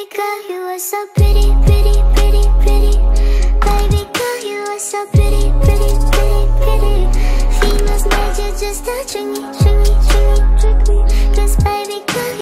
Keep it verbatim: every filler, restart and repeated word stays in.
girl, you are so pretty, pretty, pretty, pretty. Baby girl, you are so pretty, pretty, pretty, pretty. Females made you just to trick me, trick me, trick me, trick me. Cause baby girl,